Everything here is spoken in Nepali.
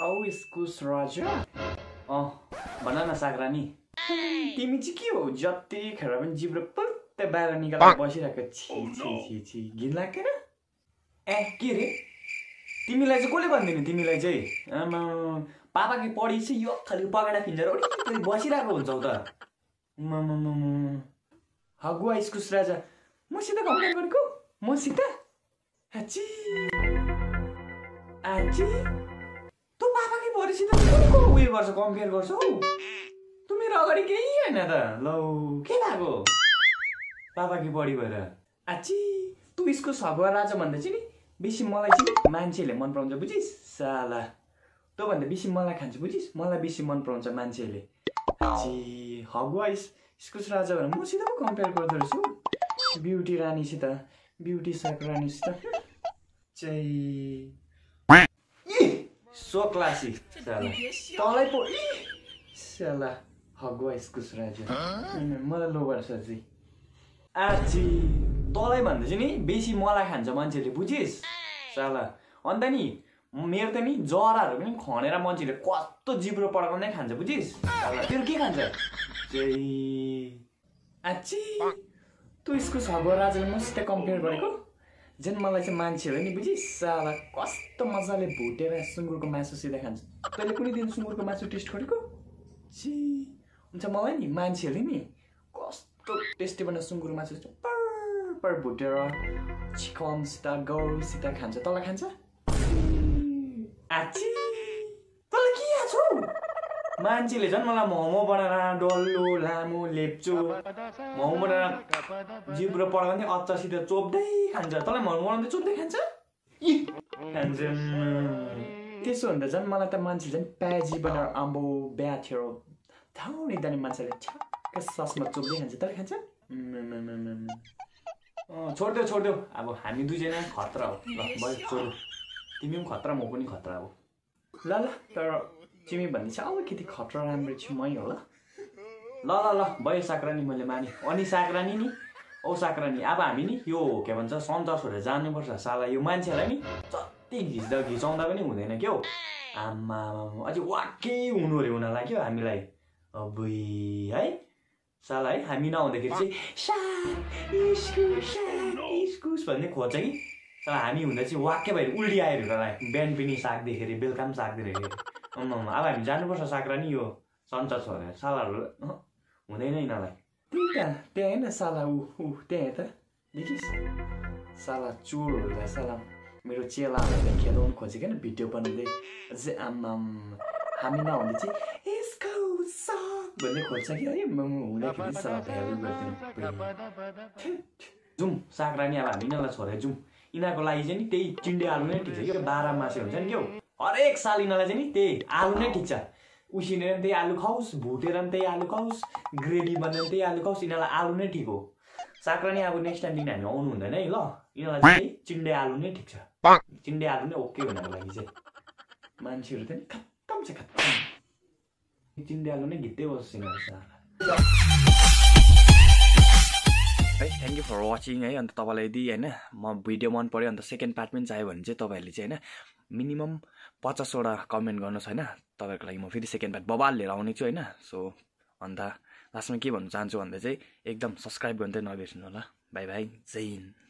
औ एस्कुस राजा भन न साग रानी तिमी चाहिँ के हो जतिखेर पनि जिब्रो पुत्तै बाहिर निकालेर बसिरहेको छि घिन लाग्दैन ए के रे तिमीलाई चाहिँ कसले भन्दिनु तिमीलाई चाहिँ पापाकी पढी चाहिँ यो खालि पगडा फिन्जेर वरिपरि बसिरहेको हुन्छौ त हगुवा एस्कुस राजा मसित कम्पेयर गरेको मसित आची तँ पापाकी पढीसित को उयो गर्छ कम्पेयर गर्छौ तँ मेरो अगाडि केही होइन त लौ के भएको पापाकी पढी भएर आची तँ एस्कुस हगुवा राजा भन्दा चाहिँ नि बेसी मलाई चाहिँ मान्छेले मन पराउँछ बुझिस् साला तँ भन्दा बेसी मलाई खान्छ बुझिस् मलाई बेसी मन पराउँछ मान्छेले आची हगुवा एस्कुस राजा भनेर मसित पो कम्पेयर गर्दो रहेछु ब्युटी रानीसित ब्युटी साग रानीसित चाहिँ सो क्लासी साला तँलाई पो साला हगुवा एस्कुस राजा मलाई लो गर्छ चाहिँ आची तँलाई भन्दा चाहिँ नि बेसी मलाई खान्छ मान्छेले बुझिस् साला अन्त नि मेरो त नि जराहरू पनि खनेर मान्छेले कस्तो जिब्रो पड्काउँदै खान्छ बुझिस् साला तेरो के खान्छ आची तँ एस्कुस हगुवा राजाले मसित कम्पेयर गरेको झन् मलाई चाहिँ मान्छेहरू नि बुझिस् साला कस्तो मजाले भुटेर सुँगुरको मासुसित खान्छ तैँले कुनै दिन सुँगुरको मासु टेस्ट गरेको छि हुन्छ मलाई नि मान्छेहरूले नि कस्तो टेस्टी बनाएर सुँगुरको मासु पर भुटेर चिकनसित गौरसित खान्छ तँलाई खान्छ आची तँलाई के याद छौ मान्छेले झन् मलाई मोमो बनाएर डल्लो लामो लेप्चो मोमो बनाएर जिब्रो पड्काउँदै अचारसित चोप्दै खान्छ तँलाई मोमो बनाउँदै चोप्दै खान्छ खान्छ त्यसो भन्दा झन् मलाई त मान्छे झन् प्याजी बनाएर आम्बो बिहा थियो थाउनी दानी मान्छेले ठ्याक्क ससमा चोप्दै खान्छ तँलाई खान्छ छोडिदेऊ अब हामी दुईजना खतरा हो ल भयो छोड तिमी पनि खतरा म पनि खतरा हो ल तर तिमी भन्ने चाहिँ अलिकति खतरा राम्रो छु मै होला ल भयो सागरानी मैले माने अनि सागरानी नि औ सागरानी अब हामी नि यो के भन्छ सन्चो छोडेर जानुपर्छ साला यो मान्छेलाई नि जति घिचाउँदा पनि हुँदैन क्या हो आमा अझै वाक्कै हुनु अरे उनीहरूलाई क्या हामीलाई अबै है साला है हामी नहुँदाखेरि चाहिँ इस्कुस भन्ने खोज्छ कि साला हामी हुँदा चाहिँ वाक्कै भएर उल्टी आएर उनीहरूलाई बिहान पनि साग देखेर बेलुका पनि साग देखेर अब हामी जानुपर्छ सागरानी यो सन्चो छोडेर सालाहरू हुँदैन यिनीहरूलाई त्यहाँ होइन साला ऊ त्यहाँ त देखिस् साला चोरहरूलाई साला मेरो चेलाहरूलाई खेदाउनु खोजेको होइन भिडियो बनाउँदै अझै आम्मा हामी नहुँदै चाहिँ यसको भन्ने खोज्छ कि है हुँदाखेरि साला भ्यालु गरिदिनु जाउँ सागरानी अब हामी यिनीहरूलाई छोडेर जाउँ यिनीहरूको लागि चाहिँ नि त्यही चिन्डे आलु नै ठिक छ क्या 12 मासे हुन्छ नि क्या हरेक साल यिनीहरूलाई चाहिँ नि त्यही आलु नै ठिक छ उसिनेर पनि त्यही आलु खाओस् भुटेर पनि त्यही आलु खाओस् ग्रेभी बनेर पनि त्यही आलु खाओस् यिनीहरूलाई आलु नै ठिक हो सागरानी अब नेक्स्ट टाइम दिन हामी आउनु हुँदैन है ल यिनीहरूलाई चाहिँ चिन्डे आलु नै ठिक छ चिन्डे आलु नै ओके हुनको लागि चाहिँ मान्छेहरू त नि खत्तम छ खत्तम चिन्डे आलु नै घित्तै बस्छ यिनीहरू है थ्याङ्क यू फर वाचिङ है अन्त तपाईँलाई यदि होइन म भिडियो मन पऱ्यो अन्त सेकेन्ड पार्ट पनि चाहियो भने चाहिँ तपाईँहरूले चाहिँ होइन मिनिमम 50वटा कमेन्ट गर्नुहोस् होइन तपाईँहरूको लागि म फेरि सेकेन्ड पार्ट बबाल लिएर आउने छु होइन सो अन्त लास्टमा के भन्नु चाहन्छु भन्दा चाहिँ एकदम सब्सक्राइब गर्दै नबिर्सिनु होला बाई बाई जय हिन्द